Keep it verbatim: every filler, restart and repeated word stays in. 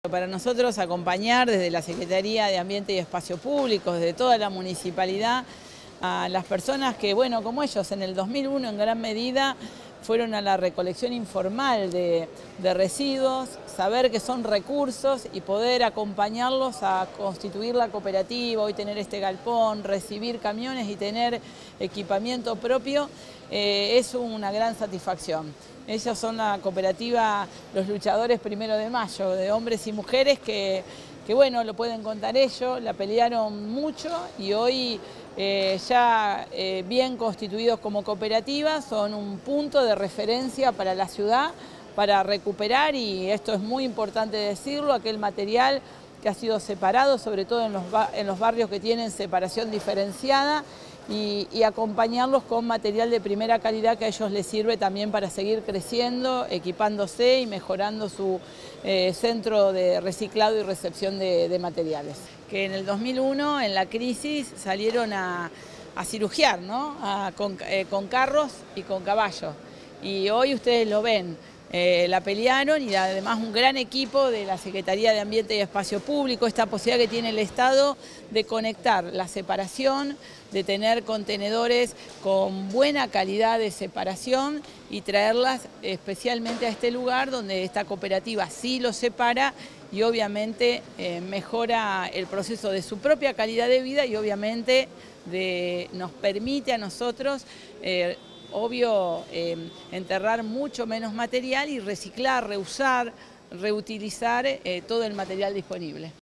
Para nosotros acompañar desde la Secretaría de Ambiente y Espacio Público, desde toda la municipalidad, a las personas que, bueno, como ellos, en el dos mil uno en gran medida fueron a la recolección informal de, de residuos, saber que son recursos y poder acompañarlos a constituir la cooperativa, hoy tener este galpón, recibir camiones y tener equipamiento propio, eh, es una gran satisfacción. Ellos son la cooperativa Los Luchadores Primero de Mayo, de hombres y mujeres que, que bueno, lo pueden contar ellos, la pelearon mucho y hoy eh, ya eh, bien constituidos como cooperativa, son un punto de referencia para la ciudad, para recuperar, y esto es muy importante decirlo, aquel material que ha sido separado, sobre todo en los, en los barrios que tienen separación diferenciada, y, y acompañarlos con material de primera calidad que a ellos les sirve también para seguir creciendo, equipándose y mejorando su eh, centro de reciclado y recepción de, de materiales. Que en el dos mil uno, en la crisis, salieron a, a cirugiar, ¿no? a, con, eh, con carros y con caballos. Y hoy ustedes lo ven. Eh, la pelearon, y además un gran equipo de la Secretaría de Ambiente y Espacio Público, esta posibilidad que tiene el Estado de conectar la separación, de tener contenedores con buena calidad de separación y traerlas especialmente a este lugar donde esta cooperativa sí lo separa y obviamente eh, mejora el proceso de su propia calidad de vida y obviamente de, nos permite a nosotros eh, obvio, eh, enterrar mucho menos material y reciclar, reusar, reutilizar eh, todo el material disponible.